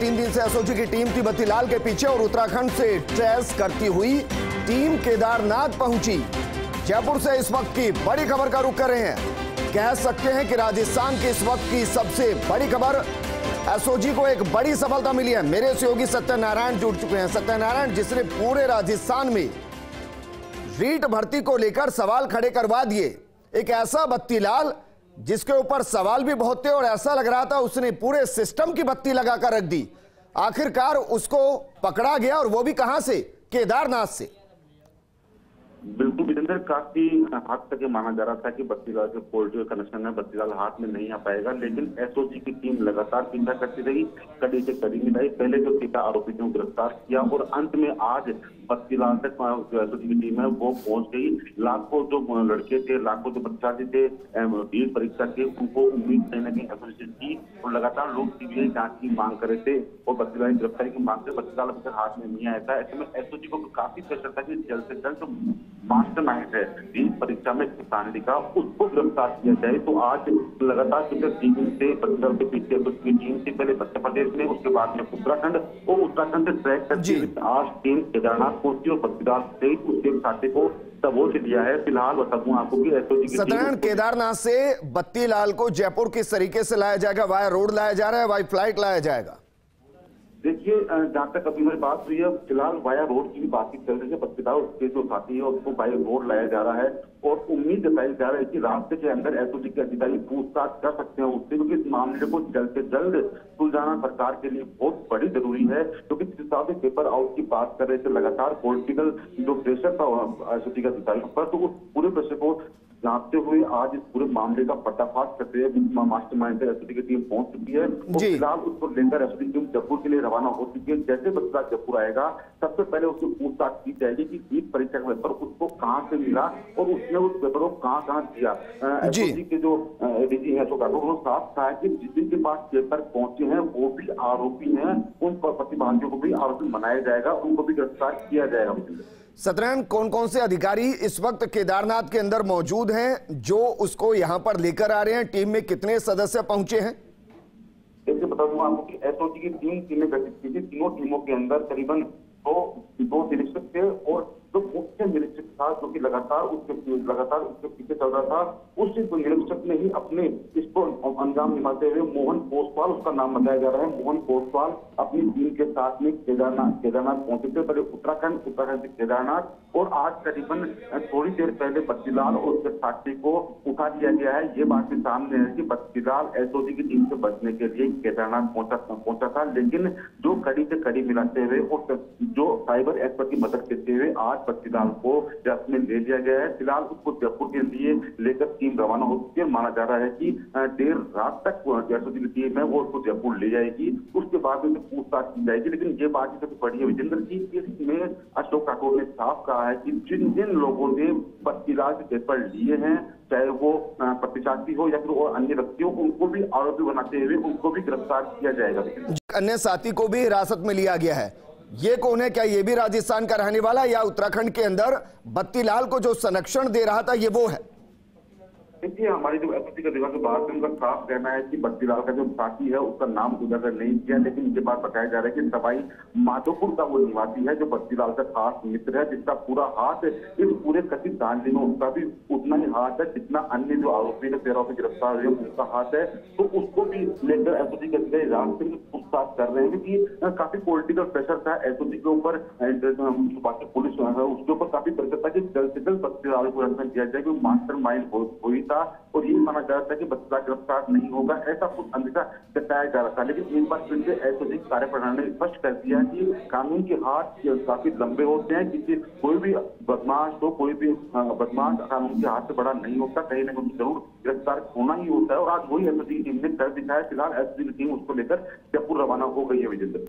3 दिन से एसओजी की टीम थी बत्तीलाल के पीछे और उत्तराखंड से ट्रेस करती हुई टीम केदारनाथ पहुंची। जयपुर से इस वक्त की बड़ी खबर का रुख कर रहे हैं। कह सकते हैं कि राजस्थान की इस वक्त की सबसे बड़ी खबर, एसओजी को एक बड़ी सफलता मिली है। मेरे सहयोगी सत्यनारायण जुड़ चुके हैं। सत्यनारायण, जिसने पूरे राजस्थान में रीट भर्ती को लेकर सवाल खड़े करवा दिए, एक ऐसा बत्तीलाल जिसके ऊपर सवाल भी बहुत थे और ऐसा लग रहा था उसने पूरे सिस्टम की बत्ती लगाकर रख दी, आखिरकार उसको पकड़ा गया और वो भी कहां से? केदारनाथ से। बिल्कुल विजेंद्र, काफी हद तक ये माना जा रहा था कि बत्तीलाल के पोल्ट्री कनेक्शन है, बत्तीलाल हाथ में नहीं आ पाएगा, लेकिन एसओजी की टीम लगातार पीछा करती रही, कड़ी से कड़ी मिलाई। पहले जो 3 आरोपियों को गिरफ्तार किया और अंत में आज बत्तीलाल तक जो एसओजी की टीम है वो पहुंच गई। लाखों जो लड़के थे, लाखों जो बच्चे थे नीट परीक्षा के, उनको उम्मीद कहीं ना कहीं एसओजी थी और लगातार लोग सीबीआई जांच की मांग कर रहे थे और बत्तीलाल की गिरफ्तारी की मांग से बत्तीलाल अभी तक हाथ में नहीं आया था। ऐसे में एसओजी को काफी प्रेशर था कि जल्द से जल्द मास्टरमाइंड है नीट परीक्षा में स्थान लिखा, उसको गिरफ्तार किया जाए। तो आज लगातार पिछले 3 दिन से बत्तीलाल के पीछे उसकी टीम थी, पहले मध्य प्रदेश में, उसके बाद में उत्तराखंड और उत्तराखंड से ट्रैक करके आज टीम केदारनाथ पहुंची और बत्तीलाल से उसके साथी को दबोच लिया है। फिलहाल बता दूं आपको कि एसओजी की सत्यनारायण, केदारनाथ से बत्तीलाल को जयपुर किस तरीके से लाया जाएगा? वाया रोड लाया जा रहा है, वाया फ्लाइट लाया जाएगा? देखिए, जहां तक अभी मेरी बात हुई है, फिलहाल वाया रोड की भी बातचीत चल रही है। बत्तीलाल उसके जो साथी है उसको वाया रोड लाया जा रहा है और उम्मीद जताई जा रहा है कि रास्ते के अंदर एसओजी के अधिकारी पूछताछ कर सकते हैं उससे, क्योंकि इस मामले को जल्द से जल्द सुलझाना सरकार के लिए बहुत बड़ी जरूरी है। क्योंकि जिस हिसाब से पेपर आउट की बात कर रहे थे, लगातार पॉलिटिकल जो प्रेशर था एसओजी के अधिकारियों पर, तो उस पूरे प्रेशर को जानते हुए आज इस पूरे मामले का पर्दाफाश करते हुए मास्टरमाइंड एसओजी की टीम पहुंच चुकी है और फिलहाल उसको लेकर एसओजी टीम जयपुर के लिए रवाना हो चुकी है। जैसे बत्तीलाल जयपुर आएगा, सबसे पहले उसकी पूछताछ की जाएगी कि नीट परीक्षा का पेपर उसको कहां से मिला और उसने उस पेपर को कहां दिया। एसओजी के जो एडीजी है अशोक राठौर, उन्होंने साफ कहा है कि जिनके पास पेपर पहुंचे हैं वो भी आरोपी हैं, उन प्रतिभागियों को भी आरोपी बनाया जाएगा, उनको भी गिरफ्तार किया जाएगा। सत्यनारायण, कौन कौन से अधिकारी इस वक्त केदारनाथ के अंदर मौजूद हैं जो उसको यहां पर लेकर आ रहे हैं? टीम में कितने सदस्य पहुंचे हैं? देखिए, बता दूं आपको कि एसओजी की टीमें गठित की थी। तीनों टीमों के अंदर करीबन दो निरीक्षक थे और जो मुख्य निरीक्षक था जो कि लगातार उसके पीछे चल रहा था, उस निरीक्षक ने ही अपने इसको अंजाम निभाते हुए मोहन कोसवाल, उसका नाम बताया जा रहा है, मोहन कोसवाल अपनी टीम के साथ में केदारनाथ पहुंचे थे। पहले उत्तराखंड से केदारनाथ और आज करीबन थोड़ी देर पहले बत्तीलाल और उसके साथी को उठा दिया गया है। ये बात भी सामने है कि बत्तीलाल एसओजी की टीम से बचने के लिए केदारनाथ पहुंचा था, लेकिन जो कड़ी से कड़ी मिलाते हुए और जो साइबर एक्सपर्ट की मदद करते हुए आज बत्तीलाल को गिरफ्त में ले लिया गया है। फिलहाल उसको जयपुर के लिए लेकर टीम रवाना हो चुकी है। माना जा रहा है कि देर रात तक एसओजी की टीम है वो उसको जयपुर ले जाएगी, उसके बाद में पूछताछ की जाएगी। लेकिन ये बात सबसे बड़ी है विजेंद्र जी, इसमें अशोक राठौर ने साफ कहा है कि जिन लोगों ने बत्तीलाल के पेपर लिए हैं, चाहे वो प्रतिशाती हो या फिर और अन्य व्यक्ति हो, उनको भी आरोपी बनाते हुए उनको भी गिरफ्तार किया जाएगा। अन्य साथी को भी हिरासत में लिया गया है। ये कौन है? क्या ये भी राजस्थान का रहने वाला या उत्तराखंड के अंदर बत्तीलाल को जो संरक्षण दे रहा था ये वो है? देखिए, हमारी जो एसओजी के अधिकारी बात है उनका साफ कहना है कि बत्तीलाल का जो साथी है उसका नाम उजागर नहीं किया, लेकिन ये बात बताया जा रहा है कि सवाई माधोपुर का वो निवासी है जो बत्तीलाल का खास मित्र है, जिसका पूरा हाथ इस पूरे कथित दांडी में उसका भी उतना ही हाथ है जितना अन्य जो आरोपी है 13 से गिरफ्तार हुए उनका हाथ है। तो उसको भी लेकर एसओजी के अधिकारी रात से पूछताछ कर रहे हैं कि काफी पॉलिटिकल प्रेशर था एसओजी के ऊपर, बाकी पुलिस उसके ऊपर काफी प्रेशर था कि जल्द से जल्द बत्तीलाल को रखना दिया जाए, क्योंकि मास्टरमाइंड हुई था और ये माना जा रहा था कि बत्तीलाल गिरफ्तार नहीं होगा, ऐसा कुछ अंदेशा जताया जा रहा था। लेकिन एक बार फिर से एसओजी कार्यप्रणाली ने स्पष्ट कर दिया कि कानून के हाथ काफी लंबे होते हैं, किसी कोई भी बदमाश हो, कोई भी बदमाश कानून के हाथ से बड़ा नहीं होता, कहीं ना कहीं जरूर गिरफ्तार होना ही होता है। और आज वही एसओजी की टीम ने कर दिखाया। फिलहाल एसओजी की टीम उसको लेकर जयपुर रवाना हो गई है विजेंद्र।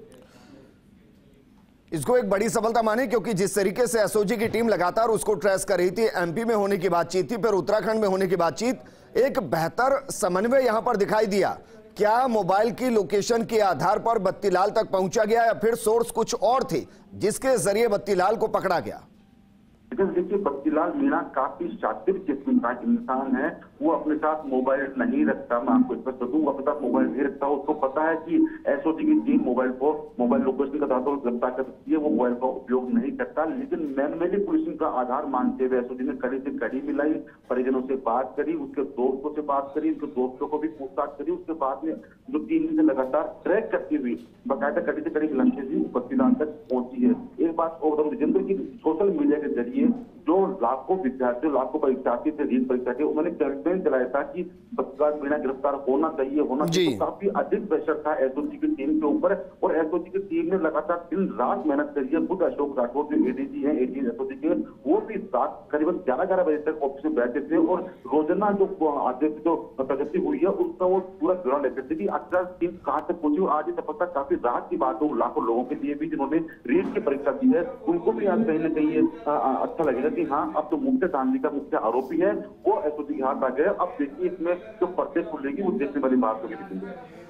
इसको एक बड़ी सफलता माने, क्योंकि जिस तरीके से एसओजी की टीम लगातार उसको ट्रेस कर रही थी, एमपी में होने की बातचीत थी, फिर उत्तराखंड में होने की बातचीत, एक बेहतर समन्वय यहां पर दिखाई दिया। क्या मोबाइल की लोकेशन के आधार पर बत्तीलाल तक पहुंचा गया या फिर सोर्स कुछ और थे जिसके जरिए बत्तीलाल को पकड़ा गया? देखिए बत्तीलाल मीणा काफी शातिर किस्म का इंसान है। वो अपने साथ मोबाइल नहीं रखता, मैं आपको स्पष्ट बता दूं, वो अपने साथ मोबाइल नहीं रखता। उसको पता है कि एसओजी की टीम मोबाइल लोकेशन का आधार गिरफ्तार कर सकती है, वो मोबाइल का उपयोग नहीं करता। लेकिन मैनुअली पुलिसिंग का आधार मानते हुए एसओजी ने कड़ी से कड़ी मिलाई, परिजनों से बात करी, उसके दोस्तों से बात करी, उसके दोस्तों को भी पूछताछ करी। उसके बाद में जो 3 दिन से लगातार ट्रैक करती हुई बाकायदा कड़ी से कड़ी मिलाते हुए बत्तीलाल तक पहुंची है। एक बात और बताऊं जिंदर की सोशल मीडिया के जरिए जो लाखों विद्यार्थी, लाखों परीक्षार्थी थे, रीट परीक्षार्थी, उन्होंने कैंपेन चलाया था कि बत्तीलाल मीणा गिरफ्तार होना चाहिए। तो काफी अधिक प्रेशर था एसओजी की टीम के ऊपर और एसओजी की टीम ने लगातार दिन रात मेहनत करी है। खुद अशोक राठौर जो एडीजी है एसओजी के, वो भी रात करीबन 11 बजे तक ऑफिस में बैठे थे और रोजाना जो आदेश जो प्रगति हुई है उसका वो पूरा विवरण लेते थे कि अक्सर टीम कहां तक पहुंची। और आज ये सफलता काफी राहत की बात हो लाखों लोगों के लिए भी जिन्होंने रीट की परीक्षा दी है, उनको भी आज कहीं ना कहीं अच्छा लगेगा कि हाँ अब तो मुख्य धांधली का मुख्य आरोपी है वो एसओजी के हाथ आ गया। अब देखिए इसमें जो पर्चे खुलेगी वो देखने वाली बात होगी।